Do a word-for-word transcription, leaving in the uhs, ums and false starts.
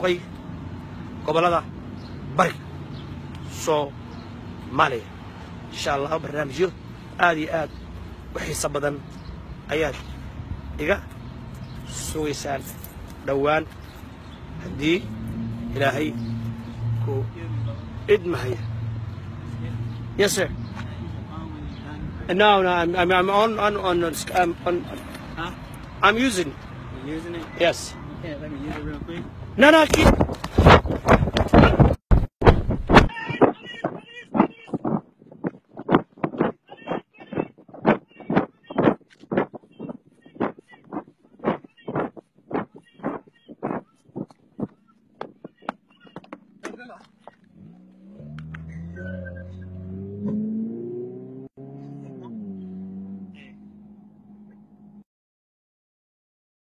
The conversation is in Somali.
taxalluqay gobollada bari Soomaaliya insha allah barnaamijyo aad iyo aad u xiiso badan ayaad iga sugaysaan dhowaan haddii ilaahay ku idmahaya. Yes sir. No, no, I'm, I'm, I'm on, on, on, I'm, on, Huh? I'm using. You using it? Yes. Yeah, let me use it real quick. No, no, keep.